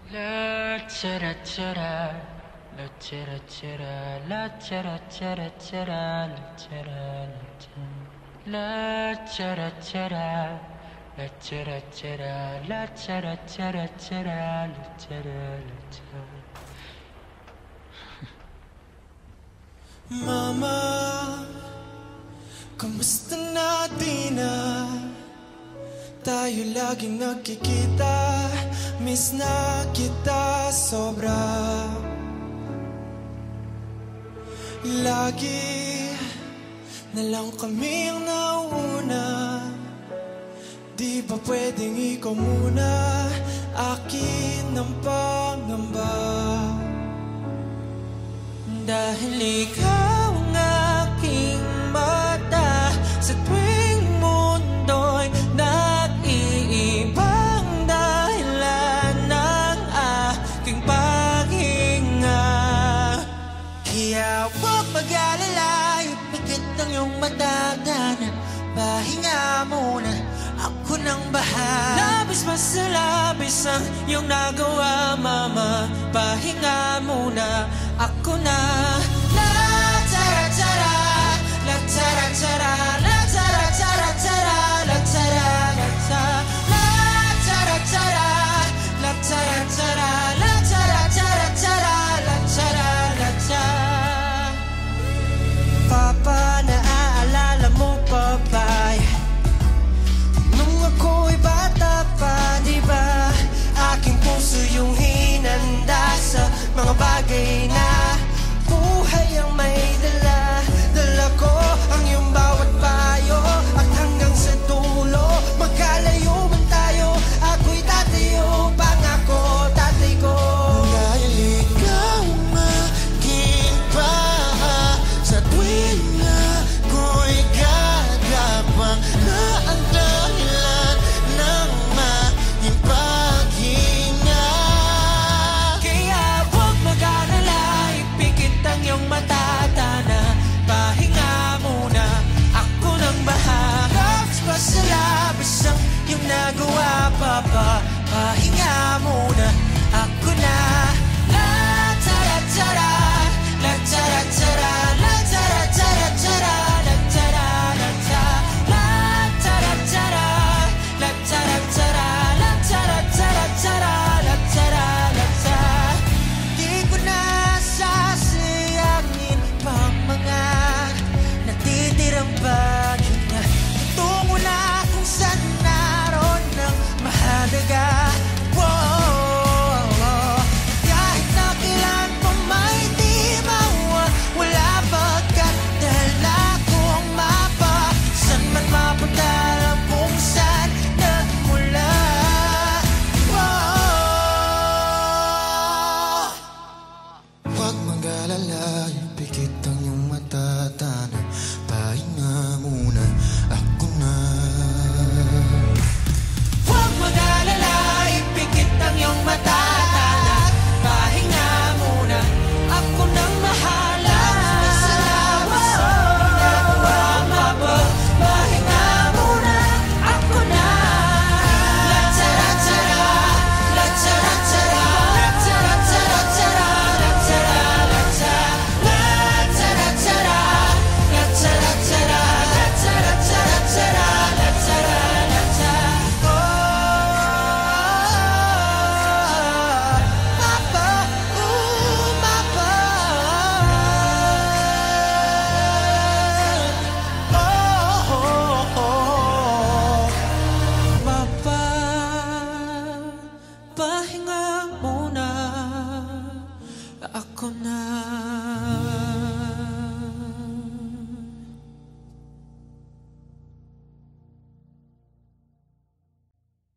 La chara chara, la chara chara, la chara chara chara, la chara la chara chara, la chara chara, la chara chara chara, la chara la chara. Mama, kumusta na di na? Tayo laging nagkikita, miss na kita sobra. Lagi na lang kami ang nauna, di ba pwedeng ikaw muna, akin ang pangamba. Dahil ikaw ang aking mata, sa tuwing mundo'y nag-iibang dahilan ng aking paghinga. Kaya huwag mag-alala, ipikit ang iyong matagana, pahinga muna, ako nang bahala. Labis pa sa labis ang iyong nagawa, mama, pahinga muna, ako na. La tara tara, la tara tara.